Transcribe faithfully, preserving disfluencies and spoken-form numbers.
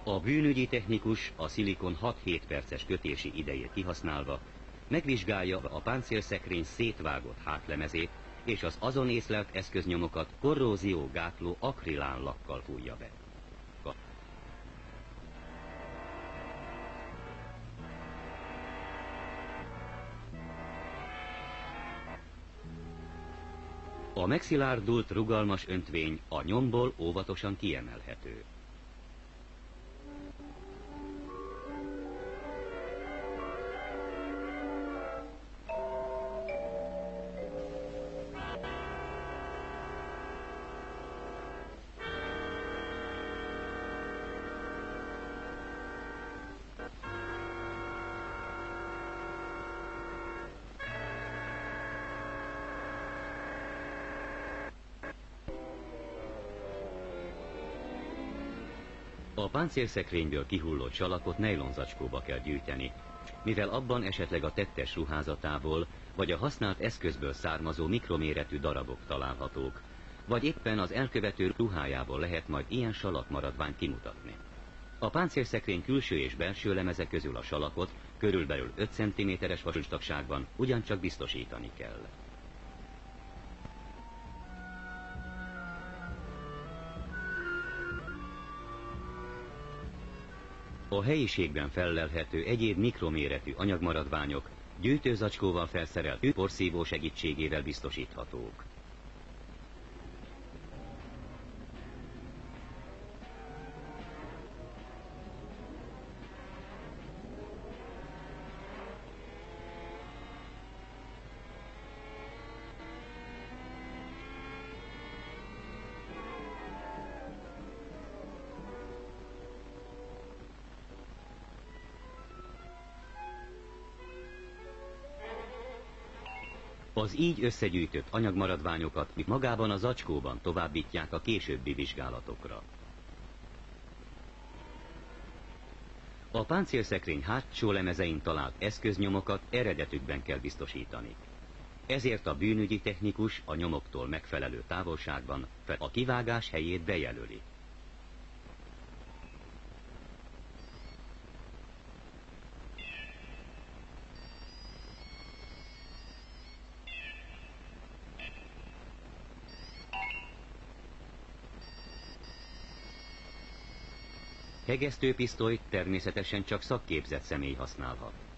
A bűnügyi technikus a szilikon hat-hét perces kötési idejét kihasználva megvizsgálja a páncélszekrény szétvágott hátlemezét, és az azon észlelt eszköznyomokat korróziógátló akrilán lakkal fújja be. A megszilárdult, rugalmas öntvény a nyomból óvatosan kiemelhető. A páncélszekrényből kihullott salakot nejlonzacskóba kell gyűjteni, mivel abban esetleg a tettes ruházatából vagy a használt eszközből származó mikroméretű darabok találhatók, vagy éppen az elkövető ruhájából lehet majd ilyen salakmaradványt kimutatni. A páncélszekrény külső és belső lemeze közül a salakot körülbelül öt centiméteres vastagságban ugyancsak biztosítani kell. A helyiségben fellelhető egyéb mikroméretű anyagmaradványok gyűjtőzacskóval felszerelt porszívó segítségével biztosíthatók. Az így összegyűjtött anyagmaradványokat magában a zacskóban továbbítják a későbbi vizsgálatokra. A páncélszekrény hátsó lemezein talált eszköznyomokat eredetükben kell biztosítani. Ezért a bűnügyi technikus a nyomoktól megfelelő távolságban a kivágás helyét bejelöli. Hegesztőpisztolyt természetesen csak szakképzett személy használhat.